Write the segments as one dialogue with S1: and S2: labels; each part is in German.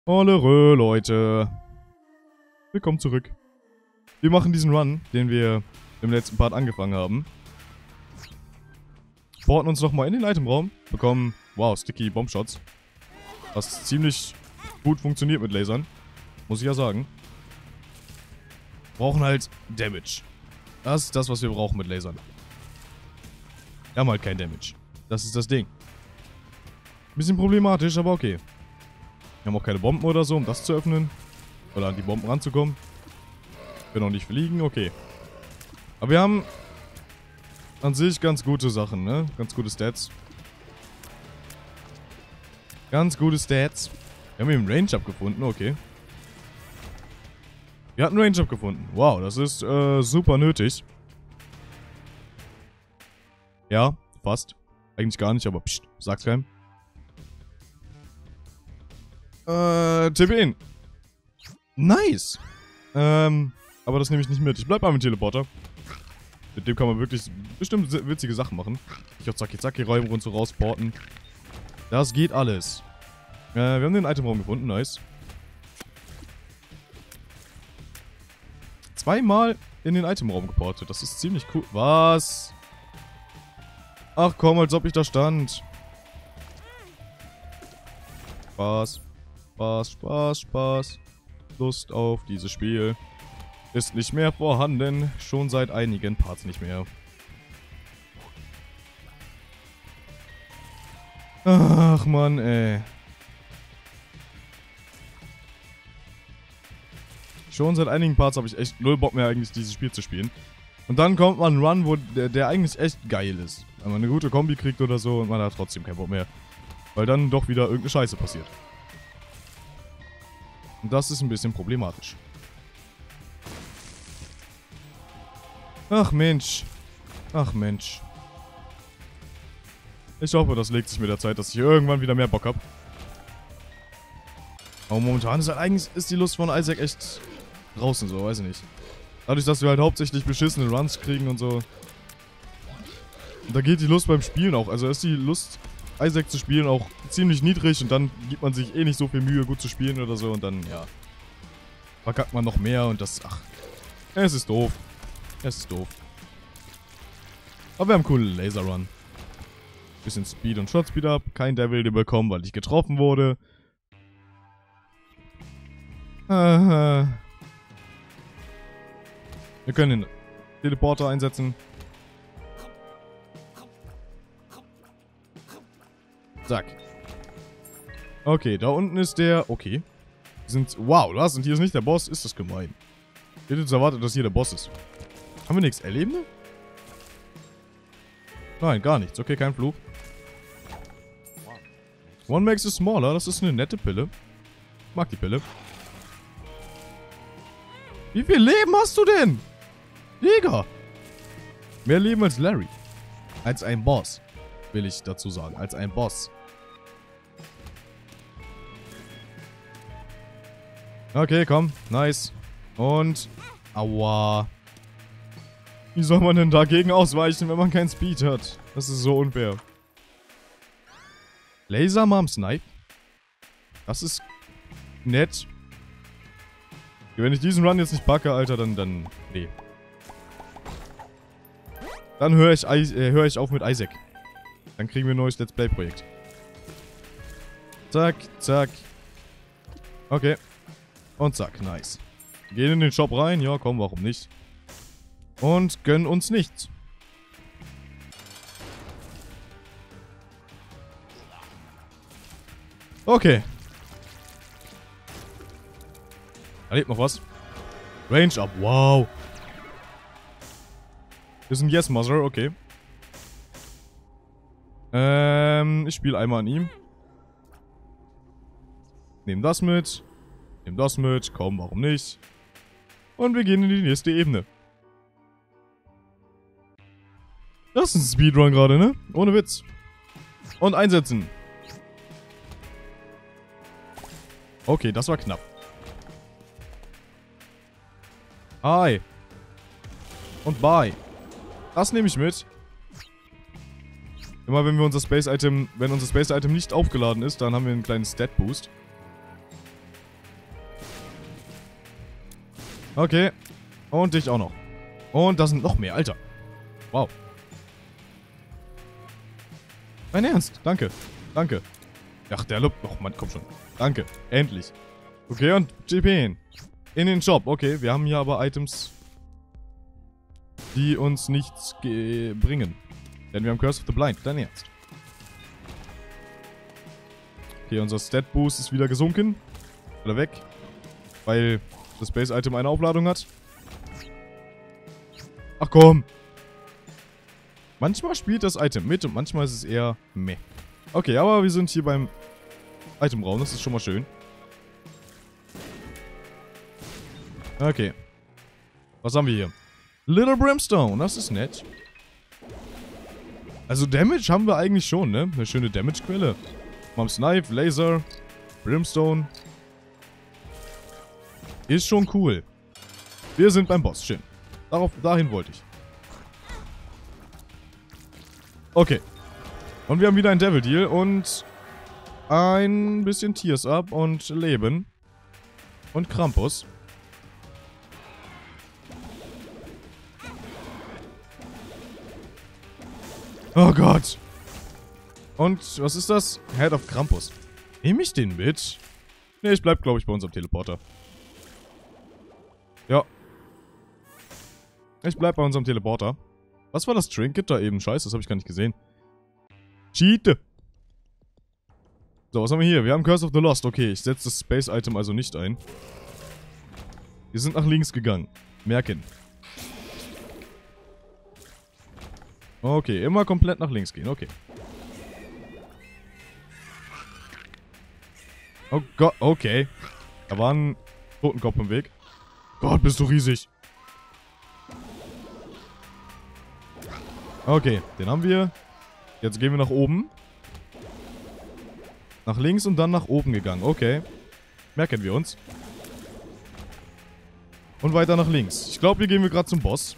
S1: Hollerö, Leute. Willkommen zurück. Wir machen diesen Run, den wir im letzten Part angefangen haben. Porten uns nochmal in den Itemraum. Bekommen, wow, Sticky Bombshots. Was ziemlich gut funktioniert mit Lasern. Muss ich ja sagen. Brauchen halt Damage. Das ist das, was wir brauchen mit Lasern. Wir haben halt kein Damage. Das ist das Ding. Bisschen problematisch, aber okay. Wir haben auch keine Bomben oder so, um das zu öffnen. Oder an die Bomben ranzukommen. Können auch nicht fliegen, okay. Aber wir haben an sich ganz gute Sachen, ne? Ganz gute Stats. Ganz gute Stats. Wir haben eben einen Range-Up gefunden, okay. Wir hatten einen Range-Up gefunden. Wow, das ist super nötig. Ja, fast. Eigentlich gar nicht, aber pst, sag's keinem. TP in. Nice. Aber das nehme ich nicht mit. Ich bleib mal mit dem Teleporter. Mit dem kann man wirklich bestimmt witzige Sachen machen. Ich auch zacki Räume und so rausporten. Das geht alles. Wir haben den Itemraum gefunden, nice. Zweimal in den Itemraum geportet. Das ist ziemlich cool. Was? Ach komm, als ob ich da stand. Spaß. Spaß, Spaß, Spaß. Lust auf dieses Spiel ist nicht mehr vorhanden. Schon seit einigen Parts nicht mehr. Ach Mann, ey. Schon seit einigen Parts habe ich echt null Bock mehr eigentlich dieses Spiel zu spielen. Und dann kommt man ein Run, wo der eigentlich echt geil ist. Wenn man eine gute Kombi kriegt oder so und man hat trotzdem keinen Bock mehr. Weil dann doch wieder irgendeine Scheiße passiert. Und das ist ein bisschen problematisch. Ach Mensch. Ach Mensch. Ich hoffe, das legt sich mit der Zeit, dass ich irgendwann wieder mehr Bock habe. Aber momentan ist halt eigentlich die Lust von Isaac echt draußen so, weiß ich nicht. Dadurch, dass wir halt hauptsächlich beschissene Runs kriegen und so. Und da geht die Lust beim Spielen auch. Also ist die Lust, Isaac zu spielen, auch ziemlich niedrig. Und dann gibt man sich eh nicht so viel Mühe, gut zu spielen oder so. Und dann, ja, verkackt man noch mehr und das, ach, es ist doof. Es ist doof. Aber wir haben einen coolen Laser-Run. Bisschen Speed und Shot-Speed up. Kein Devil bekommen, weil ich getroffen wurde. Wir können den Teleporter einsetzen. Zack. Okay, da unten ist der... Okay. Wow, was? Und hier ist nicht der Boss? Ist das gemein. Ich hätte jetzt erwartet, dass hier der Boss ist. Haben wir nichts erleben? Nein, gar nichts. Okay, kein Fluch. One makes it smaller. Das ist eine nette Pille. Ich mag die Pille. Wie viel Leben hast du denn? Digga. Mehr Leben als Larry. Als ein Boss. Will ich dazu sagen. Als ein Boss. Okay, komm. Nice. Und... Aua. Wie soll man denn dagegen ausweichen, wenn man keinen Speed hat? Das ist so unfair. Laser Mom Snipe. Das ist nett. Wenn ich diesen Run jetzt nicht packe, Alter, dann nee. Dann höre ich auf mit Isaac. Dann kriegen wir ein neues Let's Play-Projekt. Zack, zack. Okay. Und zack, nice. Wir gehen in den Shop rein. Ja, komm, warum nicht? Und gönnen uns nichts. Okay. Da lebt noch was. Range up, wow. Wir sind Yes Mother, okay. Ich spiele einmal an ihm. Nehmen das mit. Nehmen das mit. Komm, warum nicht? Und wir gehen in die nächste Ebene. Das ist ein Speedrun gerade, ne? Ohne Witz. Und einsetzen. Okay, das war knapp. Hi. Und bye. Das nehme ich mit. Immer wenn wir unser Space Item, nicht aufgeladen ist, dann haben wir einen kleinen Stat Boost. Okay. Und dich auch noch. Und da sind noch mehr, Alter. Wow. Mein Ernst. Danke. Danke. Ach, der Lob. Och, Mann, komm schon. Danke. Endlich. Okay, und GP in den Shop. Okay, wir haben hier aber Items, die uns nichts bringen. Denn wir haben Curse of the Blind. Dein Ernst. Okay, unser Stat Boost ist wieder gesunken. Oder weg. Weil das Base Item eine Aufladung hat. Ach komm. Manchmal spielt das Item mit und manchmal ist es eher meh. Okay, aber wir sind hier beim Itemraum. Das ist schon mal schön. Okay. Was haben wir hier? Little Brimstone. Das ist nett. Also Damage haben wir eigentlich schon, ne? Eine schöne Damage-Quelle. Mom's Knife, Laser, Brimstone. Ist schon cool. Wir sind beim Boss. Schön. Dahin wollte ich. Okay. Und wir haben wieder ein Devil Deal und ein bisschen Tears Up und Leben. Und Krampus. Oh Gott. Und was ist das? Head of Krampus. Nehme ich den mit? Ne, ich bleib, glaube ich, bei unserem Teleporter. Ja. Ich bleib bei unserem Teleporter. Was war das Trinket da eben? Scheiße, das habe ich gar nicht gesehen. Cheat. So, was haben wir hier? Wir haben Curse of the Lost. Okay, ich setze das Space-Item also nicht ein. Wir sind nach links gegangen. Merken. Okay, immer komplett nach links gehen. Okay. Oh Gott, okay. Da war ein Totenkopf im Weg. Gott, bist du riesig. Okay, den haben wir. Jetzt gehen wir nach oben. Nach links und dann nach oben gegangen. Okay. Merken wir uns. Und weiter nach links. Ich glaube, hier gehen wir gerade zum Boss.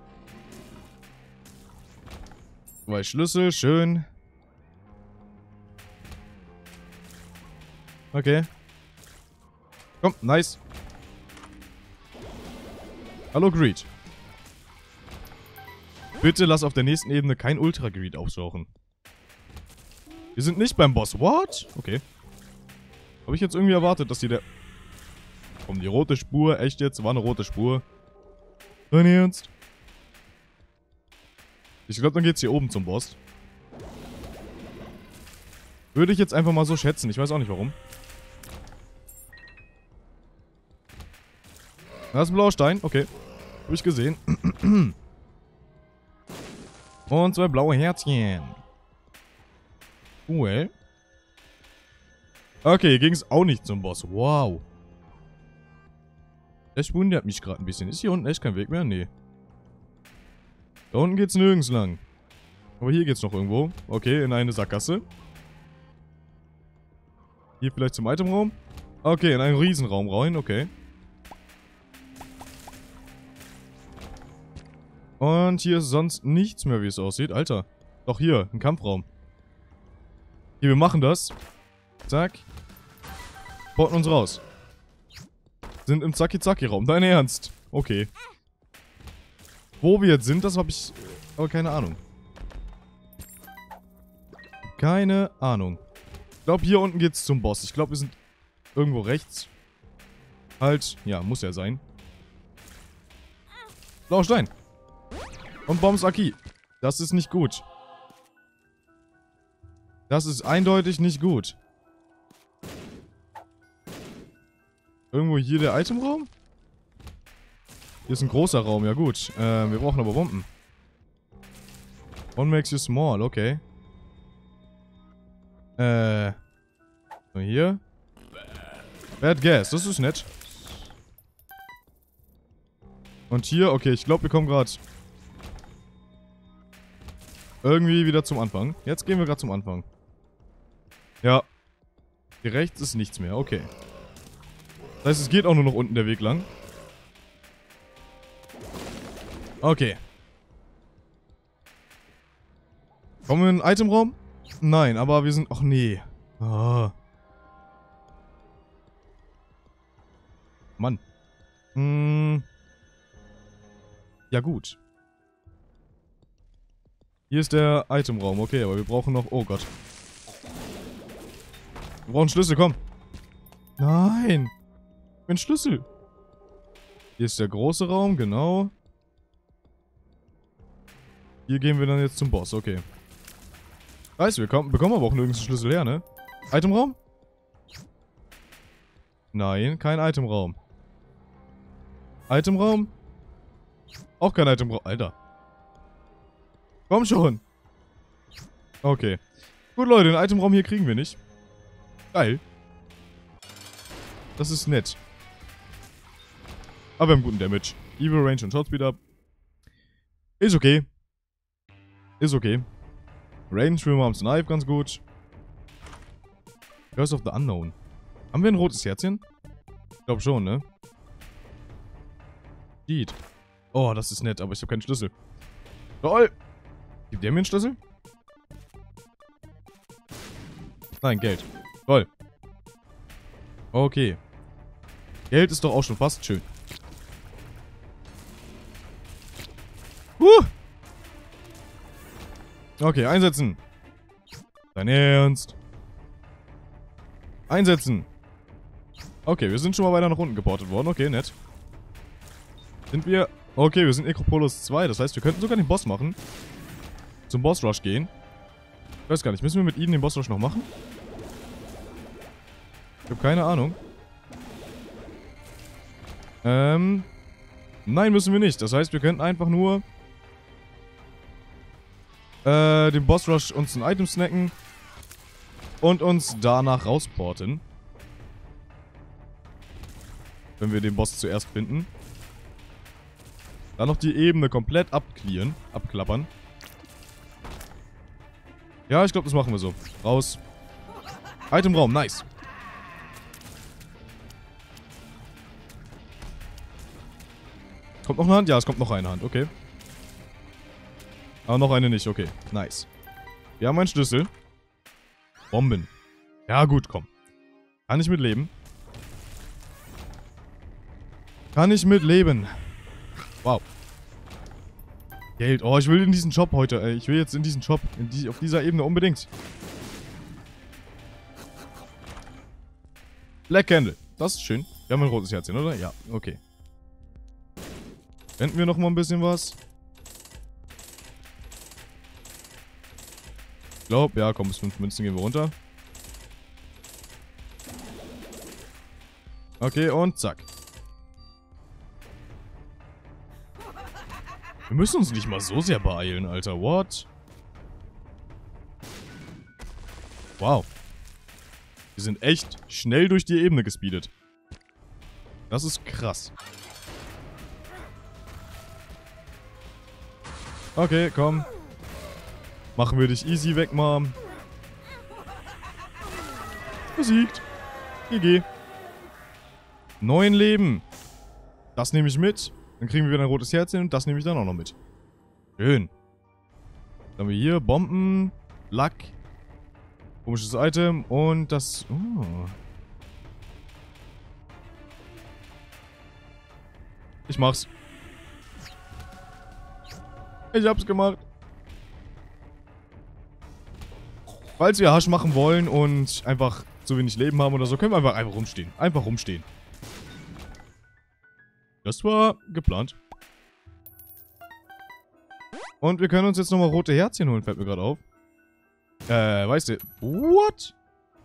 S1: 2 Schlüssel, schön. Okay. Komm, nice. Hallo, Greed. Bitte lass auf der nächsten Ebene kein Ultra Greed auftauchen. Wir sind nicht beim Boss. What? Okay. Habe ich jetzt irgendwie erwartet, dass die Komm, die rote Spur. Echt jetzt? War eine rote Spur. Dein Ernst? Ich glaube, dann geht's hier oben zum Boss. Würde ich jetzt einfach mal so schätzen. Ich weiß auch nicht warum. Das ist ein blauer Stein. Okay. Habe ich gesehen. Und 2 blaue Herzchen. Cool. Okay, ging es auch nicht zum Boss. Wow. Das wundert mich gerade ein bisschen. Ist hier unten echt kein Weg mehr? Nee. Da unten geht's nirgends lang. Aber hier geht's noch irgendwo. Okay, in eine Sackgasse. Hier vielleicht zum Itemraum. Okay, in einen Riesenraum rein. Okay. Und hier ist sonst nichts mehr, wie es aussieht. Alter. Doch hier, ein Kampfraum. Hier, wir machen das. Zack. Porten uns raus. Sind im Zacki-Zacki-Raum. Dein Ernst? Okay. Wo wir jetzt sind, das habe ich... Aber keine Ahnung. Keine Ahnung. Ich glaube, hier unten geht's zum Boss. Ich glaube, wir sind irgendwo rechts. Halt. Ja, muss ja sein. Blauer Stein. Und Bombs Aki. Das ist nicht gut. Das ist eindeutig nicht gut. Irgendwo hier der Itemraum? Hier ist ein großer Raum, ja gut. Wir brauchen aber Bomben. One makes you small, okay. So hier. Bad Gas, das ist nett. Und hier, okay, ich glaube, wir kommen gerade irgendwie wieder zum Anfang. Jetzt gehen wir gerade zum Anfang. Ja. Hier rechts ist nichts mehr, okay. Das heißt, es geht auch nur noch unten der Weg lang. Okay. Kommen wir in den Itemraum? Nein, aber wir sind... Ach nee. Ah. Mann. Hm. Ja, gut. Hier ist der Itemraum. Okay, aber wir brauchen noch... Oh Gott. Wir brauchen Schlüssel, komm. Nein. Ein Schlüssel. Hier ist der große Raum, genau. Hier gehen wir dann jetzt zum Boss, okay. Weißt du, wir bekommen aber auch nirgends einen Schlüssel her, ne? Itemraum? Nein, kein Itemraum. Itemraum? Auch kein Itemraum. Alter. Komm schon. Okay. Gut, Leute, den Itemraum hier kriegen wir nicht. Geil. Das ist nett. Aber wir haben guten Damage. Evil Range und Shotspeed up. Ist okay. Ist okay. Range für Mom's Knife ganz gut. Curse of the Unknown. Haben wir ein rotes Herzchen? Ich glaube schon, ne? Geht. Oh, das ist nett, aber ich habe keinen Schlüssel. Toll! Gibt der mir einen Schlüssel? Nein, Geld. Toll. Okay. Geld ist doch auch schon fast schön. Okay, einsetzen. Dein Ernst? Einsetzen. Okay, wir sind schon mal weiter nach unten geportet worden. Okay, nett. Sind wir... Okay, wir sind Necropolis 2. Das heißt, wir könnten sogar den Boss machen. Zum Boss Rush gehen. Ich weiß gar nicht. Müssen wir mit ihnen den Boss Rush noch machen? Ich habe keine Ahnung. Nein, müssen wir nicht. Das heißt, wir könnten einfach nur... den Boss Rush uns ein Item snacken. Und uns danach rausporten. Wenn wir den Boss zuerst finden. Dann noch die Ebene komplett abklappern. Ja, ich glaube, das machen wir so. Raus. Itemraum, nice. Kommt noch eine Hand? Ja, es kommt noch eine Hand, okay. Aber noch eine nicht, okay. Nice. Wir haben einen Schlüssel. Bomben. Ja, gut, komm. Kann ich mit leben. Kann ich mit leben. Wow. Geld. Oh, ich will in diesen Shop heute, ey. Ich will jetzt in diesen Shop. Auf dieser Ebene unbedingt. Black Candle. Das ist schön. Wir haben ein rotes Herzchen, oder? Ja, okay. Wenden wir noch mal ein bisschen was. Ich glaube, ja, komm, bis 5 Münzen gehen wir runter. Okay, und zack. Wir müssen uns nicht mal so sehr beeilen, Alter. What? Wow. Wir sind echt schnell durch die Ebene gespeedet. Das ist krass. Okay, komm. Machen wir dich easy weg, Mom. Besiegt. GG. 9 Leben. Das nehme ich mit. Dann kriegen wir wieder ein rotes Herzchen und das nehme ich dann auch noch mit. Schön. Dann haben wir hier Bomben, Lack, komisches Item und das... Oh. Ich mach's. Ich hab's gemacht. Falls wir Hasch machen wollen und einfach zu wenig Leben haben oder so, können wir einfach rumstehen. Einfach rumstehen. Das war geplant. Und wir können uns jetzt nochmal rote Herzchen holen, fällt mir gerade auf. Weißt du... What?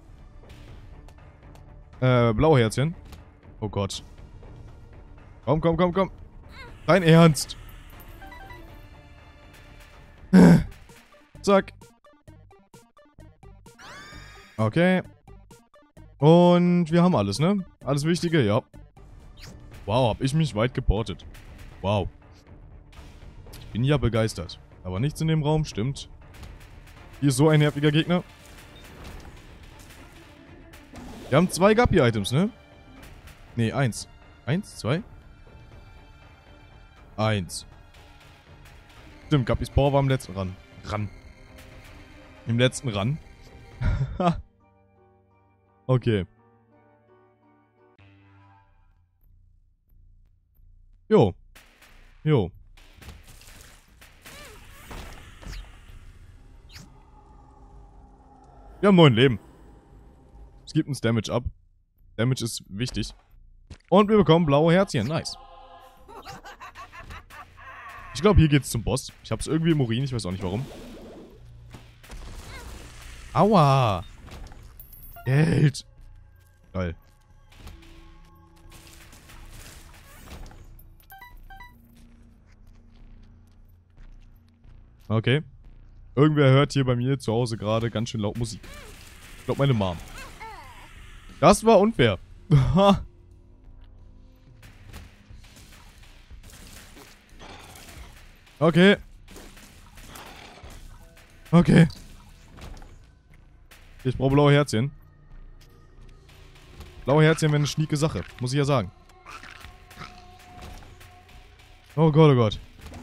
S1: Blaue Herzchen. Oh Gott. Komm, komm, komm, komm. Dein Ernst. Zack. Okay. Und wir haben alles, ne? Alles Wichtige, ja. Wow, hab ich mich weit geportet. Wow. Ich bin ja begeistert. Aber nichts in dem Raum, stimmt. Hier ist so ein nerviger Gegner. Wir haben 2 Guppy-Items, ne? Ne, 1. 1, 2? 1. Stimmt, Guppys Power war im letzten Run. Im letzten Run. Okay. Jo. Jo. Wir haben 9 Leben. Es gibt uns Damage ab. Damage ist wichtig. Und wir bekommen blaue Herzchen. Nice. Ich glaube, hier geht's zum Boss. Ich hab's irgendwie im Urin. Ich weiß auch nicht warum. Aua. Geld. Geil. Okay. Irgendwer hört hier bei mir zu Hause gerade ganz schön laut Musik. Ich glaube, meine Mom. Das war unfair. Okay. Okay. Ich brauche blaue Herzchen. Blaue Herzchen wäre eine schnieke Sache. Muss ich ja sagen. Oh Gott, oh Gott.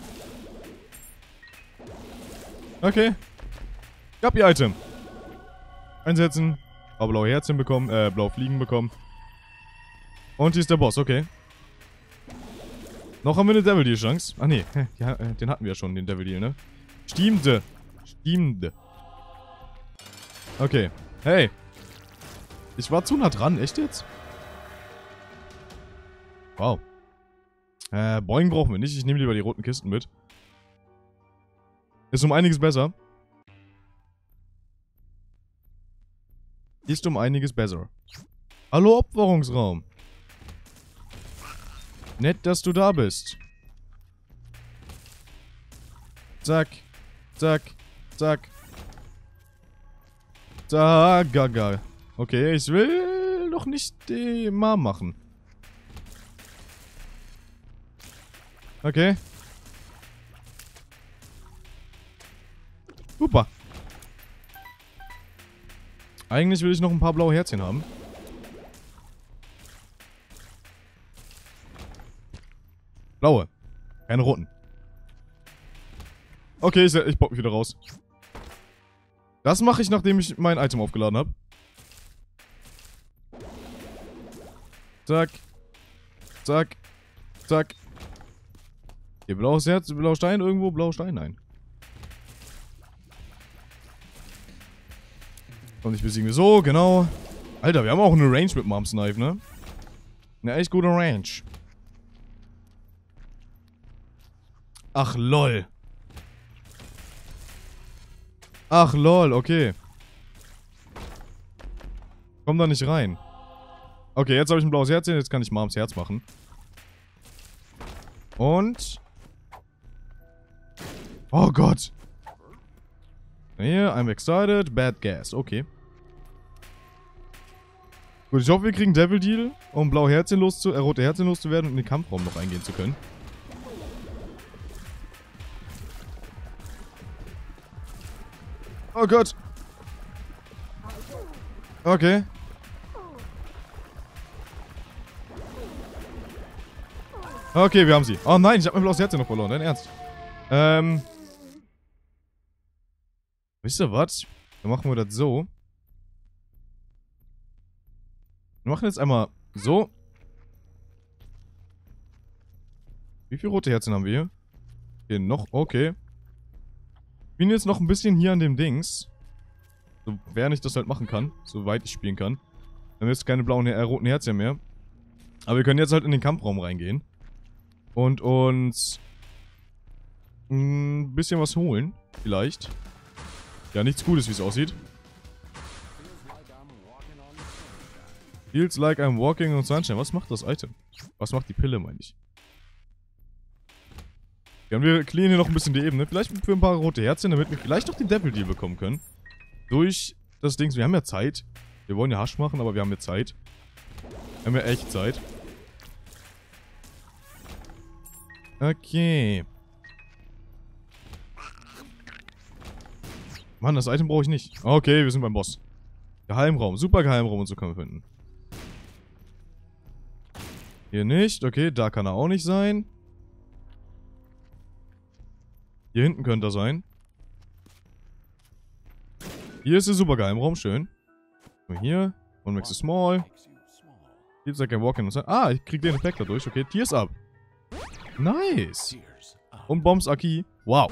S1: Okay. Ich hab ihr Item. Einsetzen. Aber blaue Herzchen bekommen. Blaue Fliegen bekommen. Und hier ist der Boss, okay. Noch haben wir eine Devil Deal Chance. Ach nee, ja, den hatten wir ja schon, den Devil Deal, ne? Stimmte. Stimmte. Okay. Hey. Ich war zu nah dran, echt jetzt? Wow. Boing brauchen wir nicht. Ich nehme lieber die roten Kisten mit. Ist um einiges besser. Ist um einiges besser. Hallo, Opferungsraum. Nett, dass du da bist. Zack. Zack. Zack. Zack. Gaga. Okay, ich will noch nicht die Mom machen. Okay. Super. Eigentlich will ich noch ein paar blaue Herzchen haben. Blaue. Keine roten. Okay, ich bock mich wieder raus. Das mache ich, nachdem ich mein Item aufgeladen habe. Zack. Zack. Zack. Hier, blaues Herz, blauer Stein irgendwo, blauer Stein, nein. Und ich besiege so, genau. Alter, wir haben auch eine Range mit Mom's Knife, ne? Eine echt gute Range. Ach, lol. Ach, lol, okay. Komm da nicht rein. Okay, jetzt habe ich ein blaues Herz, jetzt kann ich Moms Herz machen. Und... Oh Gott. Hier, I'm excited. Bad gas, okay. Gut, ich hoffe, wir kriegen Devil Deal, um blaue Herzchen rote Herzchen loszuwerden und in den Kampfraum noch eingehen zu können. Oh Gott. Okay. Okay, wir haben sie. Oh nein, ich habe mein blaues Herzchen noch verloren, dein Ernst. Wisst ihr was? Dann machen wir das so. Wir machen jetzt einmal so. Wie viele rote Herzen haben wir hier? Hier noch, okay. Ich bin jetzt noch ein bisschen hier an dem Dings. Sofern ich das halt machen kann. Soweit ich spielen kann. Dann haben wir jetzt keine blauen, roten Herzchen mehr. Aber wir können jetzt halt in den Kampfraum reingehen. Und uns ein bisschen was holen. Vielleicht. Ja, nichts Gutes, wie es aussieht. Feels like I'm walking on sunshine. Was macht das Item? Was macht die Pille, meine ich? Ja, und wir clearen hier noch ein bisschen die Ebene. Vielleicht für ein paar rote Herzchen, damit wir vielleicht noch den Devil Deal bekommen können. Durch das Ding. Wir haben ja Zeit. Wir wollen ja Hasch machen, aber wir haben ja Zeit. Wir haben ja echt Zeit. Okay. Mann, das Item brauche ich nicht. Okay, wir sind beim Boss. Geheimraum. Super Geheimraum und so können wir finden. Hier nicht. Okay, da kann er auch nicht sein. Hier hinten könnte er sein. Hier ist der super Geheimraum. Schön. Hier. Und makes it small. Feels like I'm walking. Ah, ich krieg den Effekt dadurch. Okay, Tears up. Nice. Und Bombs Aki. Wow.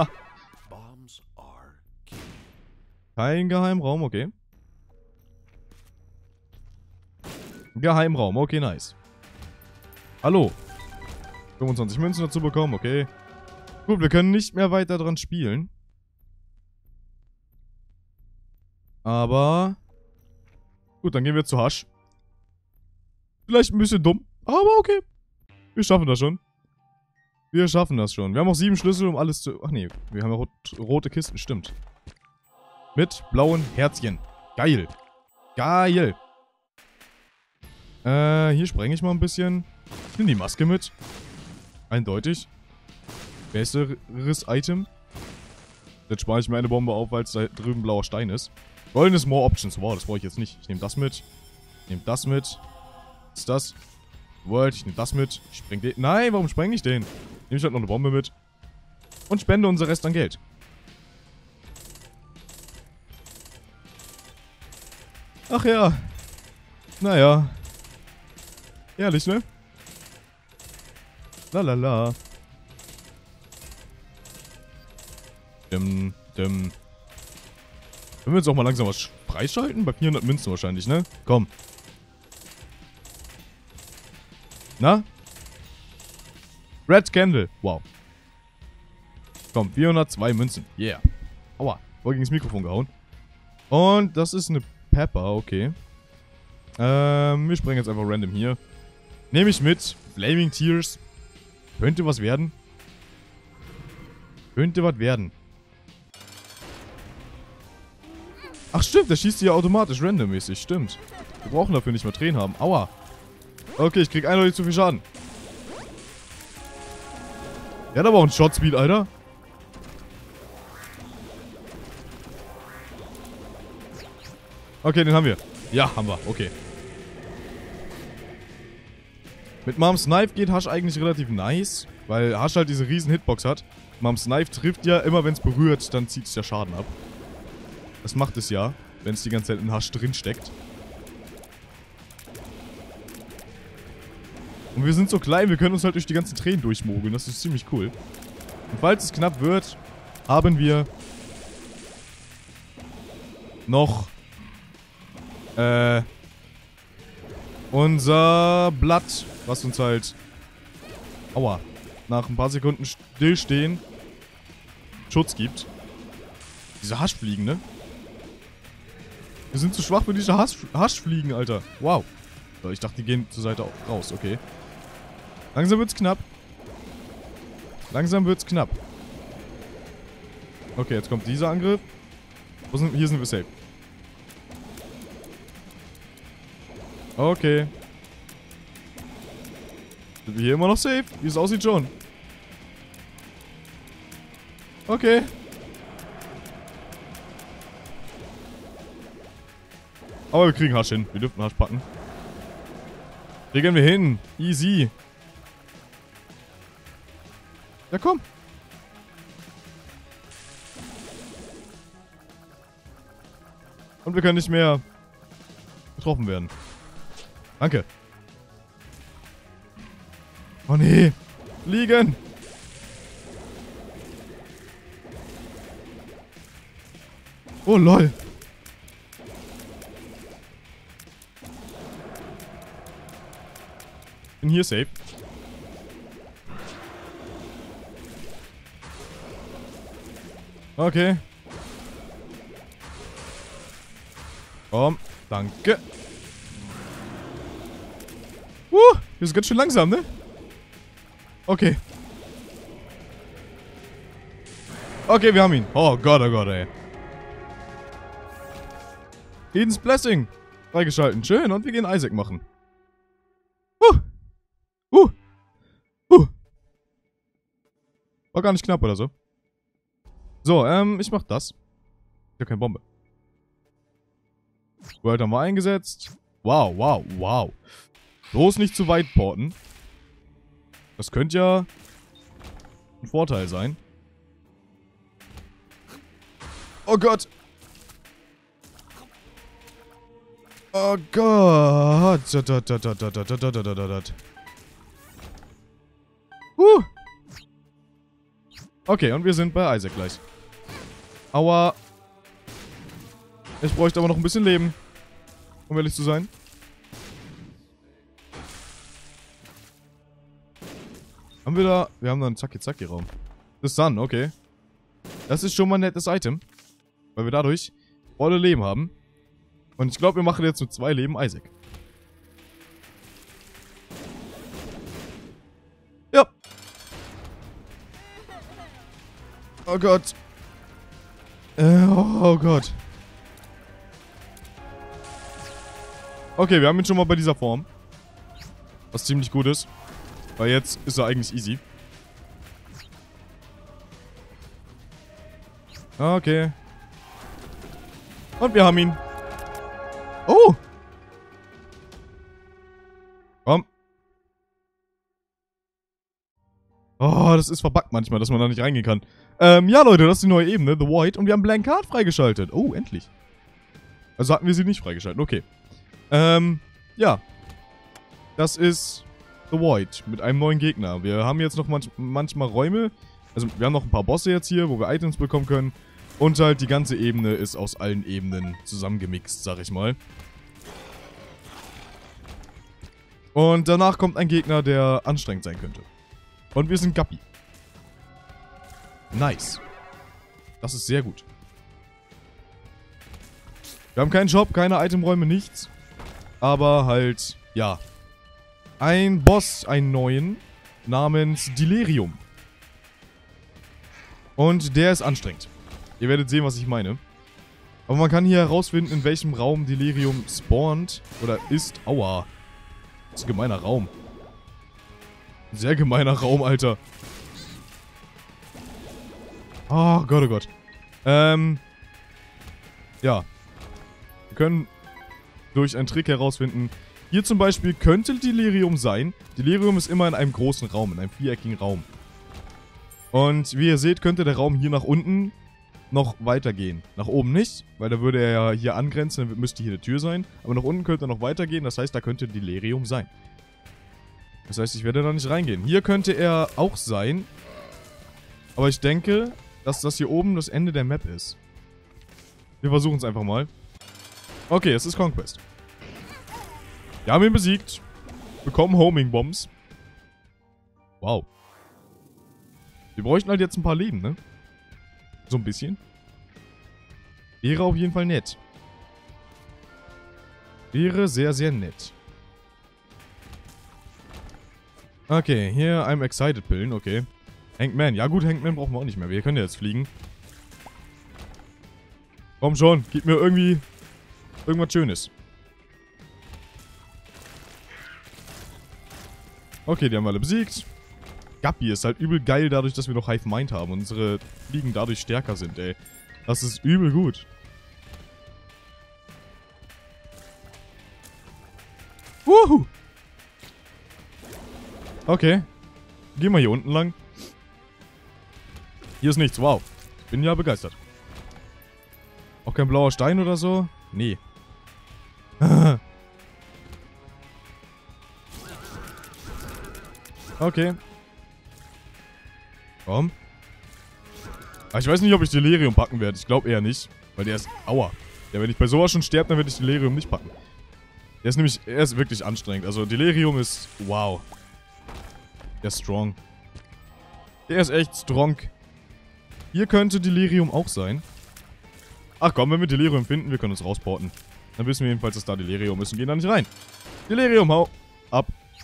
S1: Kein Geheimraum, okay. Geheimraum, okay, nice. Hallo. 25 Münzen dazu bekommen, okay. Gut, wir können nicht mehr weiter dran spielen. Aber... Gut, dann gehen wir zu Hasch. Vielleicht ein bisschen dumm, aber okay. Wir schaffen das schon. Wir schaffen das schon. Wir haben auch 7 Schlüssel, um alles zu... Ach nee, wir haben ja rote Kisten, stimmt. Mit blauen Herzchen. Geil. Geil. Hier sprenge ich mal ein bisschen. Ich nehme die Maske mit. Eindeutig. Besseres Item. Jetzt spare ich mir eine Bombe auf, weil es da drüben blauer Stein ist. Goldenes More Options. Wow, das brauche ich jetzt nicht. Ich nehme das mit. Ich nehme das mit. Was ist das? World, ich nehme das mit. Ich spreng den. Nein, warum spreng ich den? Nehme ich halt noch eine Bombe mit. Und spende unser Rest an Geld. Ach ja. Naja. Ehrlich, ne? Lalala. Können wir jetzt auch mal langsam was freischalten? Bei 400 Münzen wahrscheinlich, ne? Komm. Na? Red Candle. Wow. Komm, 402 Münzen. Yeah. Aua. Voll gegen das Mikrofon gehauen. Und das ist eine Pepper, okay. Wir springen jetzt einfach random hier. Nehme ich mit. Flaming Tears. Könnte was werden. Könnte was werden. Ach stimmt, der schießt hier automatisch randommäßig. Stimmt. Wir brauchen dafür nicht mehr Tränen haben. Aua. Okay, ich krieg eindeutig zu viel Schaden. Der hat aber auch einen Shotspeed, Alter. Okay, den haben wir. Ja, haben wir. Okay. Mit Mom's Knife geht Hasch eigentlich relativ nice, weil Hasch halt diese riesen Hitbox hat. Mom's Knife trifft ja immer, wenn es berührt, dann zieht es ja Schaden ab. Das macht es ja, wenn es die ganze Zeit in Hasch drin steckt. Und wir sind so klein, wir können uns halt durch die ganzen Tränen durchmogeln. Das ist ziemlich cool. Und falls es knapp wird, haben wir noch unser Blatt, was uns halt, aua, nach ein paar Sekunden stillstehen Schutz gibt. Diese Haschfliegen, ne? Wir sind zu schwach für diese Haschfliegen, Alter. Wow. So, ich dachte, die gehen zur Seite raus. Okay. Langsam wird's knapp. Langsam wird's knapp. Okay, jetzt kommt dieser Angriff. Hier sind wir safe. Okay. Sind wir hier immer noch safe? Wie es aussieht schon. Okay. Aber wir kriegen Hasch hin. Wir dürfen Hasch packen. Kriegen wir hin. Easy. Ja, komm. Und wir können nicht mehr getroffen werden. Danke. Oh nee. Liegen. Oh lol. Bin hier safe. Okay. Komm. Danke. Wir sind ganz schön langsam, ne? Okay. Okay, wir haben ihn. Oh Gott, ey. Eden's Blessing. Freigeschalten. Schön. Und wir gehen Isaac machen. War gar nicht knapp oder so. So, ich mach das. Ich hab keine Bombe. World haben wir eingesetzt. Wow, wow, wow. Bloß nicht zu weit porten. Das könnte ja ein Vorteil sein. Oh Gott. Oh Gott. Okay, und wir sind bei Isaac gleich. Aua. Ich bräuchte aber noch ein bisschen Leben. Um ehrlich zu sein. Haben wir da... Wir haben da einen Zacki-Zacki-Raum. The Sun, okay. Das ist schon mal ein nettes Item. Weil wir dadurch volle Leben haben. Und ich glaube, wir machen jetzt mit 2 Leben Isaac. Ja. Oh Gott. Oh Gott. Okay, wir haben ihn schon mal bei dieser Form. Was ziemlich gut ist. Weil jetzt ist er eigentlich easy. Okay. Und wir haben ihn. Oh! Komm. Oh, das ist verbuggt manchmal, dass man da nicht reingehen kann. Ja, Leute, das ist die neue Ebene, The Void. Und wir haben Blank Card freigeschaltet. Oh, endlich. Also hatten wir sie nicht freigeschaltet. Okay. Ja. Das ist The Void mit einem neuen Gegner. Wir haben jetzt noch manchmal Räume. Also wir haben noch ein paar Bosse jetzt hier, wo wir Items bekommen können. Und halt die ganze Ebene ist aus allen Ebenen zusammengemixt, sag ich mal. Und danach kommt ein Gegner, der anstrengend sein könnte. Und wir sind Guppy. Nice. Das ist sehr gut. Wir haben keinen Shop, keine Itemräume, nichts. Aber halt, ja. Ein Boss, einen neuen, namens Delirium. Und der ist anstrengend. Ihr werdet sehen, was ich meine. Aber man kann hier herausfinden, in welchem Raum Delirium spawnt. Oder ist. Aua. Das ist ein gemeiner Raum. Sehr gemeiner Raum, Alter. Oh Gott, oh Gott. Ja. Wir können durch einen Trick herausfinden. Hier zum Beispiel könnte Delirium sein. Delirium ist immer in einem großen Raum, in einem viereckigen Raum. Und wie ihr seht, könnte der Raum hier nach unten noch weitergehen. Nach oben nicht, weil da würde er ja hier angrenzen, dann müsste hier eine Tür sein. Aber nach unten könnte er noch weitergehen, das heißt, da könnte Delirium sein. Das heißt, ich werde da nicht reingehen. Hier könnte er auch sein. Aber ich denke, dass das hier oben das Ende der Map ist. Wir versuchen es einfach mal. Okay, es ist Conquest. Wir haben ihn besiegt. Bekommen Homing Bombs. Wow. Wir bräuchten halt jetzt ein paar Leben, ne? So ein bisschen. Wäre auf jeden Fall nett. Wäre sehr, sehr nett. Okay, hier I'm excited Pillen, okay. Hangman, ja gut, Hangman brauchen wir auch nicht mehr. Wir können ja jetzt fliegen. Komm schon, gib mir irgendwie irgendwas Schönes. Okay, die haben wir alle besiegt. Guppy ist halt übel geil dadurch, dass wir noch Hive Mind haben und unsere Fliegen dadurch stärker sind, ey. Das ist übel gut. Wuhu! Okay. Gehen wir hier unten lang. Hier ist nichts, wow. Bin ja begeistert. Auch kein blauer Stein oder so? Nee. Okay. Komm. Aber ich weiß nicht, ob ich Delirium packen werde. Ich glaube eher nicht. Weil der ist... Aua. Ja, wenn ich bei sowas schon sterbe, dann werde ich Delirium nicht packen. Der ist nämlich... Er ist wirklich anstrengend. Also Delirium ist... Wow. Der ist strong. Der ist echt strong. Hier könnte Delirium auch sein. Ach komm, wenn wir Delirium finden, wir können uns rausporten. Dann wissen wir jedenfalls, dass da Delirium ist und gehen da nicht rein. Delirium, hau ab.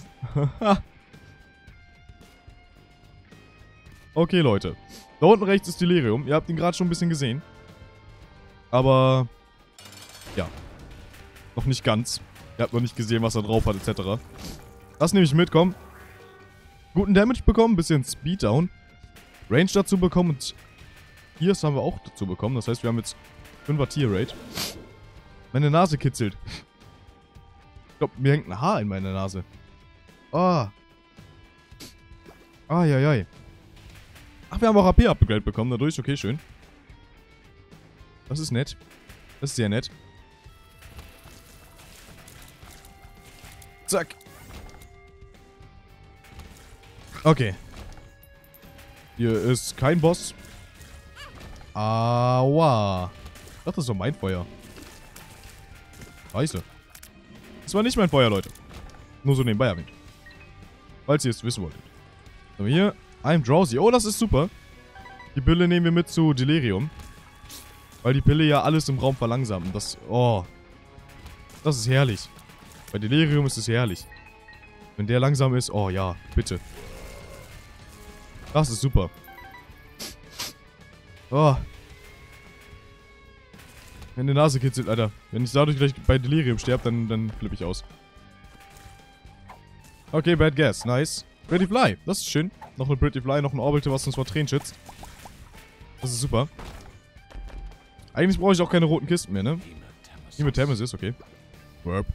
S1: Okay, Leute. Da unten rechts ist Delirium. Ihr habt ihn gerade schon ein bisschen gesehen. Aber... Ja. Noch nicht ganz. Ihr habt noch nicht gesehen, was er drauf hat, etc. Das nehme ich mit, komm. Guten Damage bekommen, bisschen Speed down. Range dazu bekommen und... Tears haben wir auch dazu bekommen. Das heißt, wir haben jetzt 5er Tier Rate. Meine Nase kitzelt. Ich glaube, mir hängt ein Haar in meiner Nase. Ah. Ai. Ach, wir haben auch AP-Upgrade bekommen dadurch. Okay, schön. Das ist nett. Das ist sehr nett. Zack. Okay. Hier ist kein Boss. Aua. Ich dachte, das war mein Feuer. Scheiße. Das war nicht mein Feuer, Leute. Nur so nebenbei erwähnt. Falls ihr es wissen wolltet. So, hier. I'm drowsy. Oh, das ist super. Die Pille nehmen wir mit zu Delirium. Weil die Pille ja alles im Raum verlangsamt. Das, oh. Das ist herrlich. Bei Delirium ist es herrlich. Wenn der langsam ist, oh ja, bitte. Das ist super. Oh. Wenn die Nase kitzelt, Alter. Wenn ich dadurch gleich bei Delirium sterbe, dann flippe ich aus. Okay, Bad Guess. Nice. Pretty Fly. Das ist schön. Noch eine Pretty Fly, noch ein Orbital, was uns vor Tränen schützt. Das ist super. Eigentlich brauche ich auch keine roten Kisten mehr, ne? Hematemesis, okay. Verb.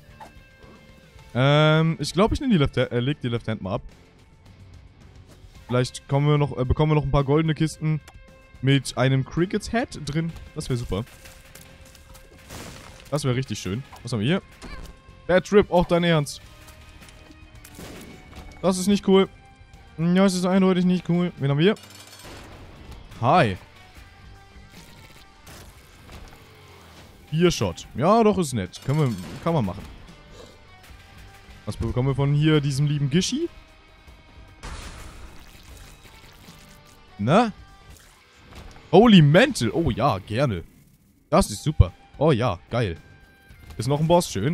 S1: Ich glaube, ich nehme die leg die Left Hand mal ab. Vielleicht bekommen wir noch ein paar goldene Kisten mit einem Cricket's Head drin. Das wäre super. Das wäre richtig schön. Was haben wir hier? Bad Trip, auch dein Ernst. Das ist nicht cool. Ja, es ist eindeutig nicht cool. Wen haben wir hier? Hi. Biershot. Ja, doch, ist nett. Kann man machen. Was bekommen wir von hier, diesem lieben Gishi? Na? Holy Mantle. Oh ja, gerne. Das ist super. Oh ja, geil. Ist noch ein Boss, schön.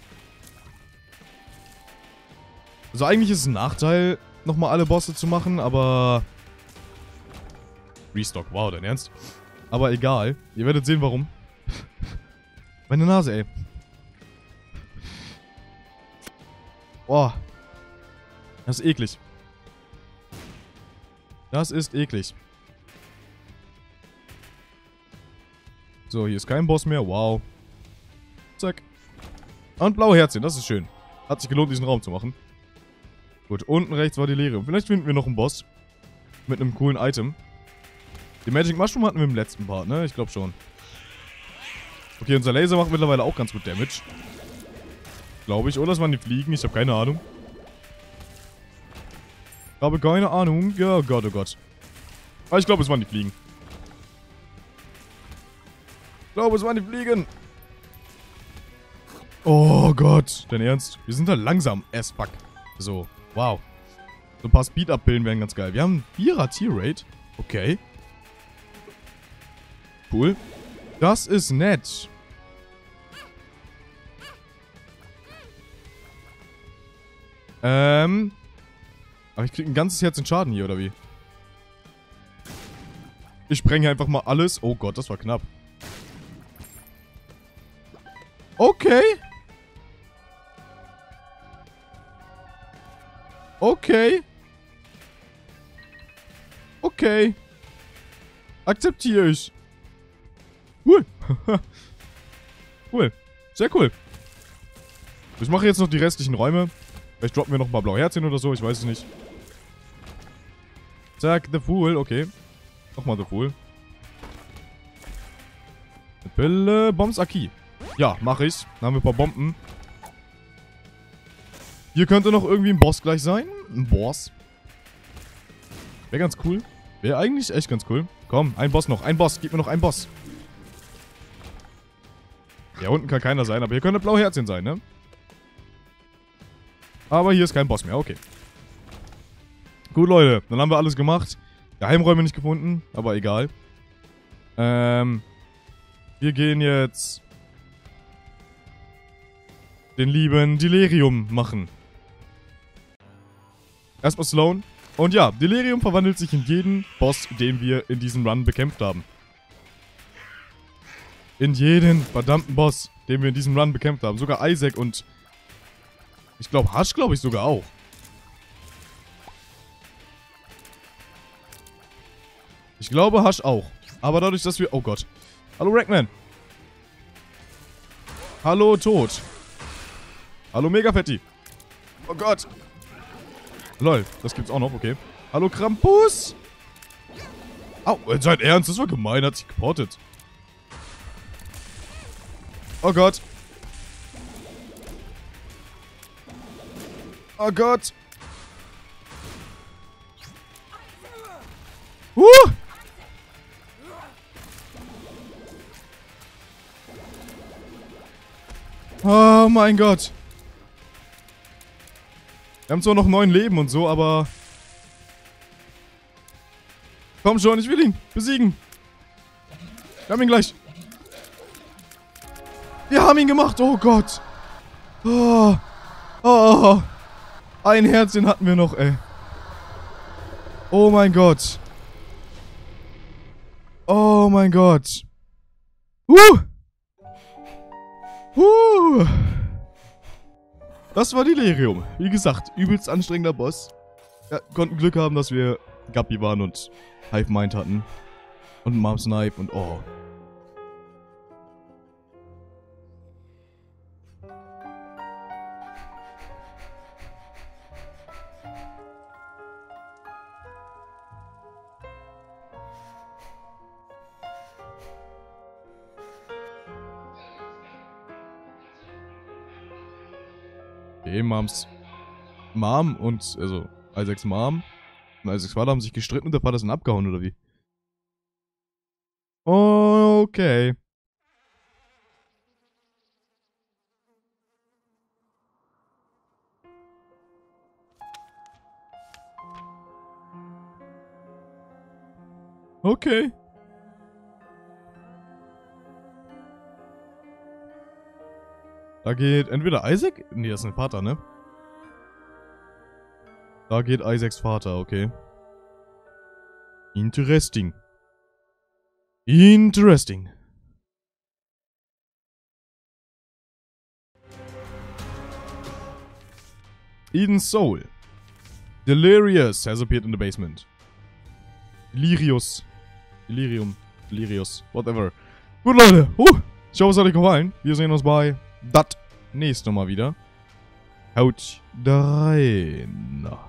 S1: Also eigentlich ist es ein Nachteil, nochmal alle Bosse zu machen, aber... Restock, wow, dein Ernst? Aber egal. Ihr werdet sehen, warum. Meine Nase, ey. Oh. Das ist eklig. Das ist eklig. So, hier ist kein Boss mehr. Wow. Zack. Und blaue Herzchen, das ist schön. Hat sich gelohnt, diesen Raum zu machen. Gut, unten rechts war Delirium. Vielleicht finden wir noch einen Boss. Mit einem coolen Item. Die Magic Mushroom hatten wir im letzten Part, ne? Ich glaube schon. Okay, unser Laser macht mittlerweile auch ganz gut Damage. Glaube ich. Oder das waren die Fliegen. Ich habe keine Ahnung. Ich habe keine Ahnung. Ja, oh Gott, oh Gott. Aber ich glaube, es waren die Fliegen. Ich glaube, es waren die Fliegen. Oh Gott. Dein Ernst? Wir sind halt langsam. Fuck. So. Wow. So ein paar Speed-Up-Pillen wären ganz geil. Wir haben 4er Tier-Rate. Okay. Cool. Das ist nett. Aber ich krieg ein ganzes Herz in Schaden hier, oder wie? Ich sprenge einfach mal alles. Oh Gott, das war knapp. Okay. Okay. Okay. Akzeptiere ich. Cool. Cool. Sehr cool. Ich mache jetzt noch die restlichen Räume. Vielleicht droppen wir noch ein paar blaue Herzchen oder so. Ich weiß es nicht. Zack, The Fool. Okay. Nochmal The Fool. Pille, Bombs Aki. Ja, mache ich. Dann haben wir ein paar Bomben. Hier könnte noch irgendwie ein Boss gleich sein. Ein Boss. Wäre ganz cool. Wäre eigentlich echt ganz cool. Komm, ein Boss noch. Ein Boss. Gib mir noch einen Boss. Ja, unten kann keiner sein, aber hier könnte blaue Herzchen sein, ne? Aber hier ist kein Boss mehr, okay. Gut, Leute. Dann haben wir alles gemacht. Geheimräume nicht gefunden, aber egal. Wir gehen jetzt den lieben Delirium machen. Erstmal Sloan. Und ja, Delirium verwandelt sich in jeden Boss, den wir in diesem Run bekämpft haben. In jeden verdammten Boss, den wir in diesem Run bekämpft haben. Sogar Isaac und... Ich glaube, Hush glaube ich sogar auch. Ich glaube, Hush auch. Aber dadurch, dass wir... Oh Gott. Hallo, Ragman. Hallo, Tod. Hallo, Megafetti. Oh Gott. Lol, das gibt's auch noch, okay. Hallo, Krampus. Au, sein Ernst, das war gemein, hat sich geportet. Oh Gott. Oh Gott. Oh mein Gott. Wir haben zwar noch 9 Leben und so, aber... Komm schon, ich will ihn besiegen. Wir haben ihn gleich. Wir haben ihn gemacht, oh Gott. Oh. Oh. Ein Herzchen hatten wir noch, ey. Oh mein Gott. Oh mein Gott. Das war Delirium. Wie gesagt, übelst anstrengender Boss. Ja, konnten Glück haben, dass wir Guppy waren und Hive Mind hatten. Und Mom Snipe und oh. Okay, Mom und, also, Isaacs Mom und Isaacs Vater haben sich gestritten und der Vater ist dann abgehauen, oder wie? Okay. Okay. Da geht entweder Isaac... Nee, das ist ein Vater, ne? Da geht Isaacs Vater, okay. Interesting. Interesting. Eden's soul. Delirious has appeared in the basement. Delirious. Delirium. Delirious. Whatever. Gut, Leute. Ich hoffe, es hat euch gefallen. Wir sehen uns bei das nächste Mal wieder. Haut rein.